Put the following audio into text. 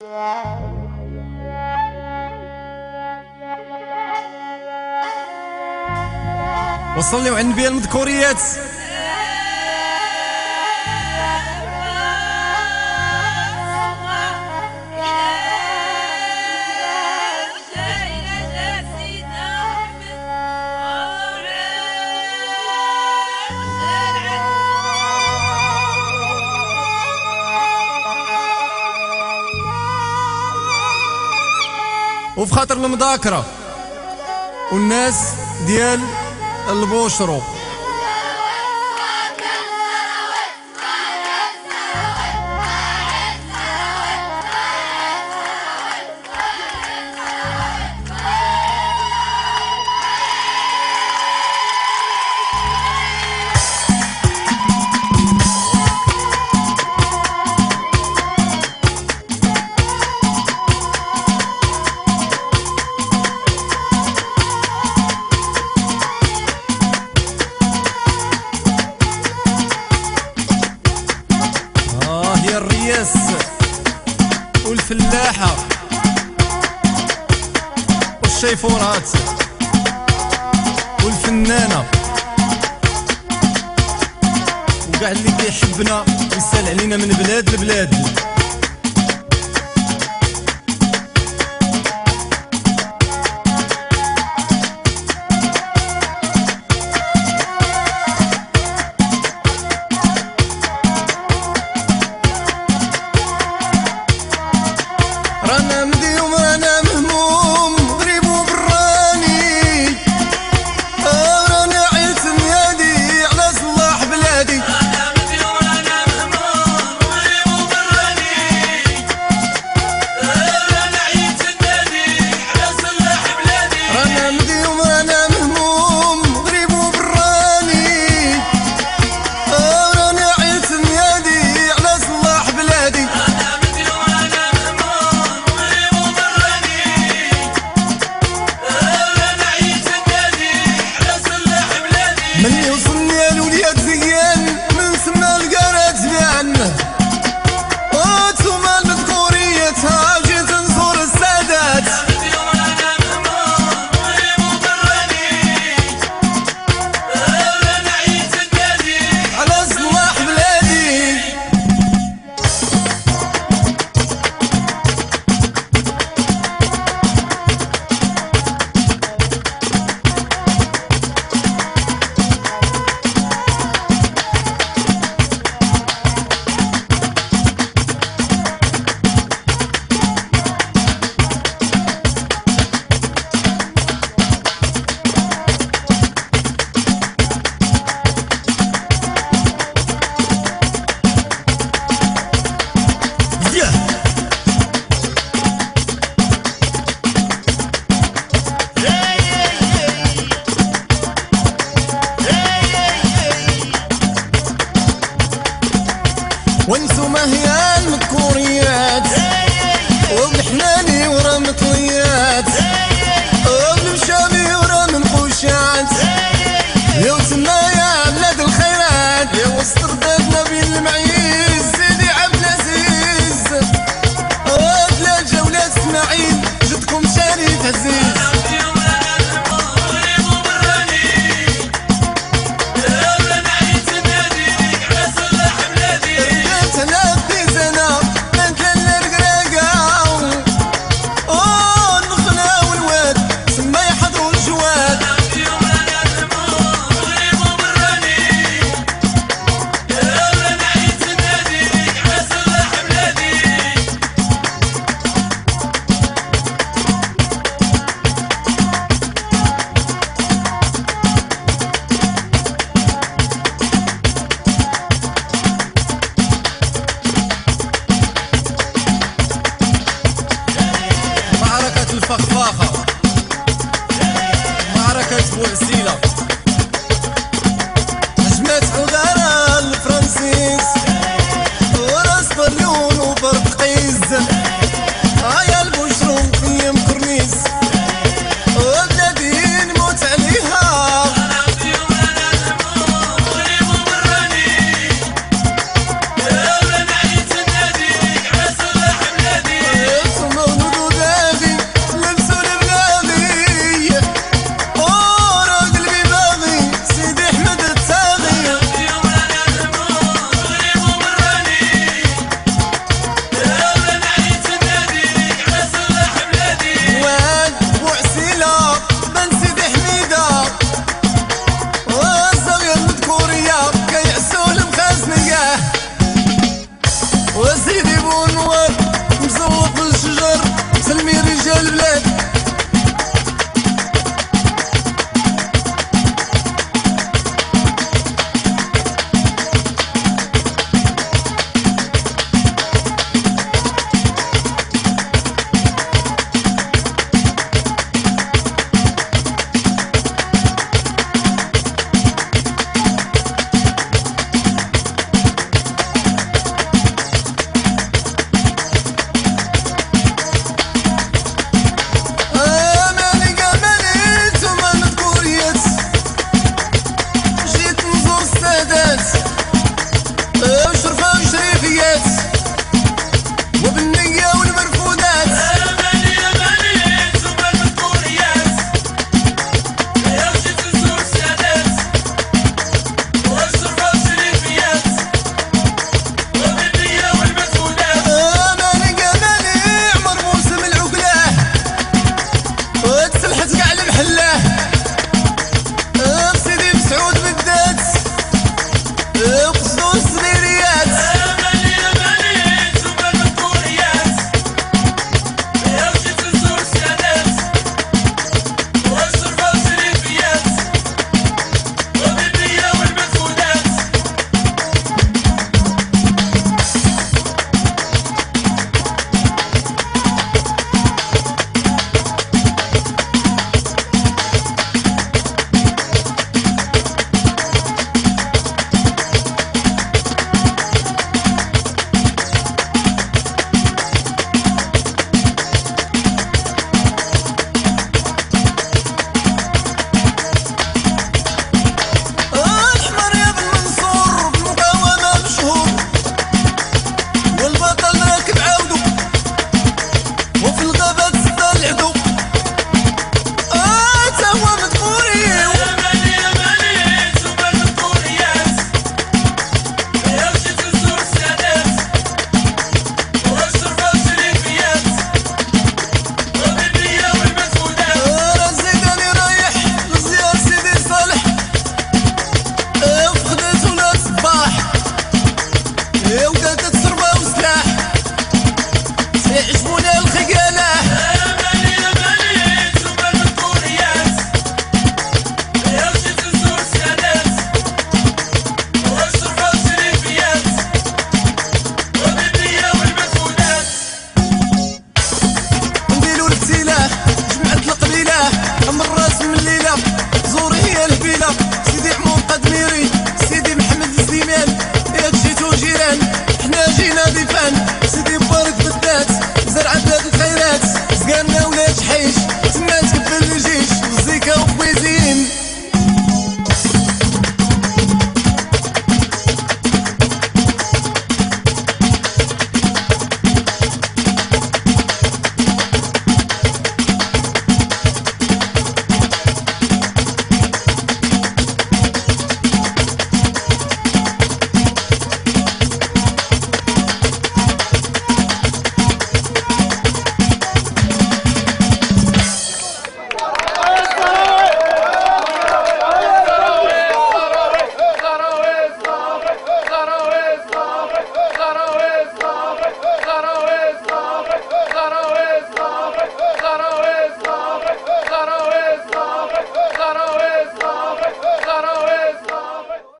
وصلني وعن النبي المذكوريات. وفي خاطر المذاكرة والناس ديال البوشرو الرياس والفلاحة والشيفورات والفنانة وكاع اللي كيحبنا ويسال علينا من بلاد لبلاد. رانا مديوم رانا مهموم غريب وبراني، رانا عيلة ميادي على صلاح بلادي. رانا مديوم رانا مهموم غريب وبراني، رانا عيلة ميادي على صلاح بلادي. رانا مديوم رانا مهموم غريب وبراني، رانا عيلة ميادي على صلاح بلادي. من يوصلني يا الوليد زيان من سما القرات بيان، وانتوما المذكوريات ها جيت نزور السادات. على صلاح بلادي وانتوما هي المذكوريات وبالحناني ورا مطليات وبالمشامي ورا منقوشات. يا تمايا بلاد الخيرات يا وسط ردادنا بين المعيز سيدي عبد العزيز وبلاد جولات اسماعيل جدكم شريف عزيز. الفخفاخة معركة بوعسيلة